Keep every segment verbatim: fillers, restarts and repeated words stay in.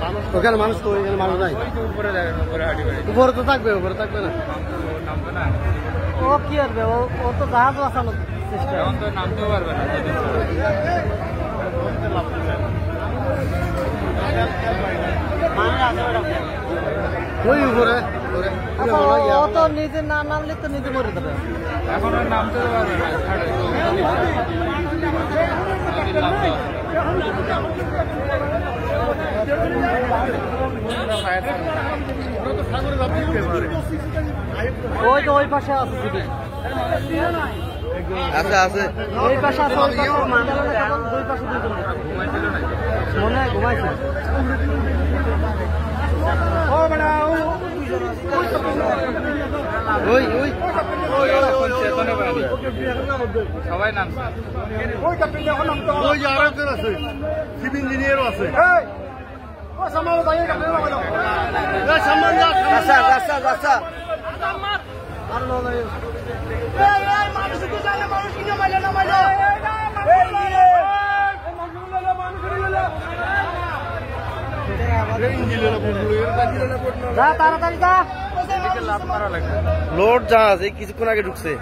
ওখানে মানুষ তো ওইখানে মানুষ নাই উপরে তো থাকবে উপরে থাকবে না ও কি করবে ও ও তো জাহাজ বাঁচানোর চেষ্টা তো নামতেও পারবে না ওই উপরে ও তো নিজে না নামলে তো নিজে মরে যাবে এখন আর নামতে পারবে না ওই তো ওই পাশে আছে আছে আছে ওই পাশে আছে ওই পাশে দুই পাশে মনে হয় ঘুমাইছে ও বড়া ওই ওই সবাই নাম ওই ক্যাপ্টেন এখন নাম তো ওই আরেকজন আছে চিফ ইঞ্জিনিয়ারও আছে এই ও সামাল দাঁড়িয়ে ক্যাপ্টেন লাগালো এই সামান যা আচ্ছা আচ্ছা আচ্ছা আর লো এই এই মানুষ কি জানে মানুষ কি মাইলে না মাইলে এই মানুষগুলো মানুষগুলো লোড জাহাজ এই কিছুক্ষণ আগে ঢুকছে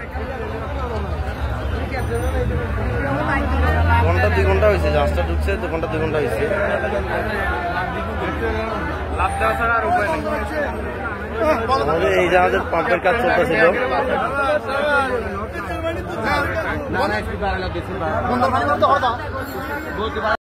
ঘন্টা দুই ঘন্টা হয়েছে জাহাজটা ঢুকছে দু ঘন্টা দুই ঘন্টা হয়েছে এই জাহাজের পাম্পের কাজ চলতেছিল